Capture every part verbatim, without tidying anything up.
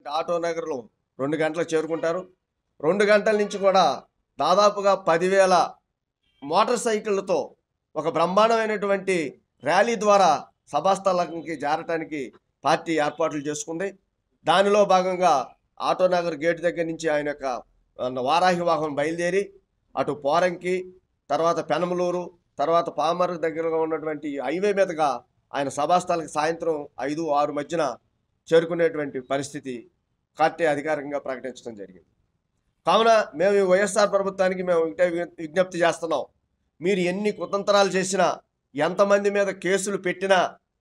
Auto నగర్లో రెండు గంటలకు చేరుకుంటారు. రెండు గంటల నుంచి కూడా దాదాపుగా పదివేల మోటార్ సైకిళ్లతో ఒక బ్రహ్మాండమైనటువంటి ర్యాలీ ద్వారా సభాస్థలానికి చేరటానికి పార్టీ ఏర్పాట్లు చేసుకుంది. దానిలో భాగంగా ఆటో నగర్ గేటు దగ్గర నుంచి ఆయన యొక్క వారాహి వాహనం బయలుదేరి అటు పోరంకి, తర్వాత పెనమలూరు, తర్వాత పామర్ దగ్గరగా ఉన్నటువంటి హైవే మీదుగా ఆయన సభాస్థలానికి సాయంత్రం ఐదు ఆరు మధ్యన చేరుకునేటువంటి పరిస్థితి పార్టీ అధికారికంగా ప్రకటించడం జరిగింది. కావున మేము ఈ వైఎస్ఆర్ ప్రభుత్వానికి మేము ఒకటే విజ్ఞప్తి చేస్తున్నాం. మీరు ఎన్ని కుతంత్రాలు చేసినా, ఎంతమంది మీద కేసులు పెట్టినా,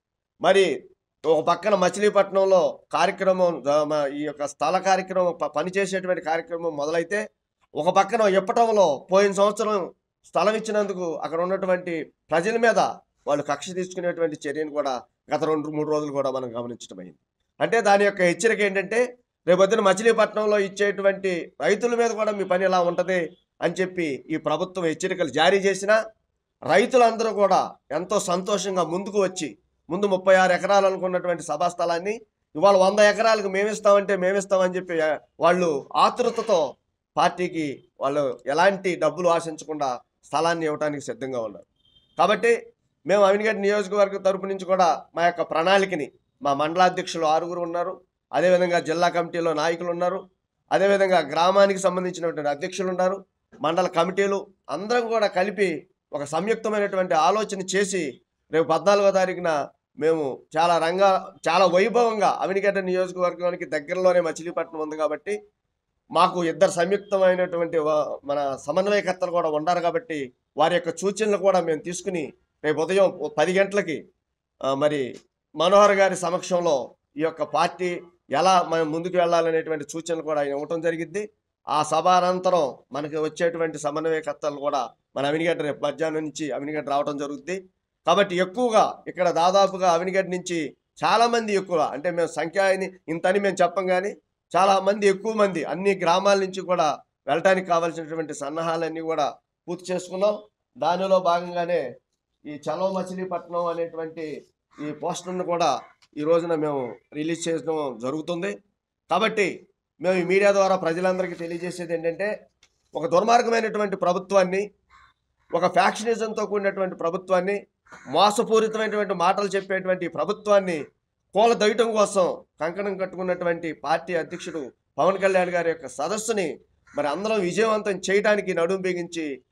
మరి ఒక పక్కన మచిలీపట్నంలో కార్యక్రమం ఈ యొక్క స్థల కార్యక్రమం పనిచేసేటువంటి కార్యక్రమం మొదలైతే, ఒక పక్కన ఇప్పటంలో పోయిన సంవత్సరం స్థలం ఇచ్చినందుకు అక్కడ ఉన్నటువంటి ప్రజల మీద వాళ్ళు కక్ష తీసుకునేటువంటి చర్యను కూడా గత రెండు మూడు రోజులు కూడా మనం గమనించడం అయింది. అంటే దాని యొక్క హెచ్చరిక ఏంటంటే, రేపొద్దున మచిలీపట్నంలో ఇచ్చేటువంటి రైతుల మీద కూడా మీ పని ఎలా ఉంటుంది అని చెప్పి ఈ ప్రభుత్వం హెచ్చరికలు జారీ చేసినా, రైతులందరూ కూడా ఎంతో సంతోషంగా ముందుకు వచ్చి ముందు ముప్పై ఆరు ఎకరాలు అనుకున్నటువంటి సభాస్థలాన్ని ఇవాళ వంద ఎకరాలకు మేమిస్తామంటే మేమిస్తామని చెప్పి వాళ్ళు ఆతృతతో పార్టీకి వాళ్ళు ఎలాంటి డబ్బులు ఆశించకుండా స్థలాన్ని ఇవ్వడానికి సిద్ధంగా ఉన్నారు. కాబట్టి మేము అవినిగడ్డ నియోజకవర్గం తరపు నుంచి కూడా మా యొక్క ప్రణాళికని, మా మండలాధ్యక్షులు ఆరుగురు ఉన్నారు, అదేవిధంగా జిల్లా కమిటీలో నాయకులు ఉన్నారు, అదేవిధంగా గ్రామానికి సంబంధించినటువంటి అధ్యక్షులు ఉన్నారు, మండల కమిటీలు అందరం కూడా కలిపి ఒక సంయుక్తమైనటువంటి ఆలోచన చేసి రేపు పద్నాలుగో తారీఖున మేము చాలా రంగా చాలా వైభవంగా అవినిగడ్డ నియోజకవర్గానికి దగ్గరలోనే మచిలీపట్నం ఉంది కాబట్టి మాకు ఇద్దరు సంయుక్తమైనటువంటి మన సమన్వయకర్తలు కూడా ఉన్నారు కాబట్టి వారి యొక్క సూచనలు కూడా మేము తీసుకుని రేపు ఉదయం పది గంటలకి మరి మనోహర్ గారి సమక్షంలో ఈ యొక్క పార్టీ ఎలా మనం ముందుకు వెళ్ళాలనేటువంటి సూచనలు కూడా ఆయన ఇవ్వటం జరిగింది. ఆ సభ అనంతరం మనకి వచ్చేటువంటి సమన్వయకర్తలు కూడా మన అవినిగడ్డ రేపు మధ్యాహ్నం నుంచి అవినిగడ్డ రావడం జరుగుతుంది. కాబట్టి ఎక్కువగా ఇక్కడ దాదాపుగా అవినిగడ్డ నుంచి చాలామంది ఎక్కువ, అంటే మేము సంఖ్య ఇంతని మేము చెప్పం కానీ చాలామంది ఎక్కువ మంది అన్ని గ్రామాల నుంచి కూడా వెళ్ళటానికి కావాల్సినటువంటి సన్నాహాలన్నీ కూడా పూర్తి చేసుకున్నాం. దానిలో భాగంగానే ఈ చలో మచిలీపట్నం అనేటువంటి ఈ పోస్టర్ను కూడా ఈ రోజున మేము రిలీజ్ చేయడం జరుగుతుంది. కాబట్టి మేము ఈ మీడియా ద్వారా ప్రజలందరికీ తెలియజేసేది ఏంటంటే, ఒక దుర్మార్గమైనటువంటి ప్రభుత్వాన్ని, ఒక ఫ్యాక్షనిజంతో కూడినటువంటి ప్రభుత్వాన్ని, మోసపూరితమైనటువంటి మాటలు చెప్పేటువంటి ప్రభుత్వాన్ని కూలదొయ్యటం కోసం కంకణం కట్టుకున్నటువంటి పార్టీ అధ్యక్షుడు పవన్ కళ్యాణ్ గారి యొక్క సదస్సుని మరి అందరం విజయవంతం చేయడానికి నడుం బిగించి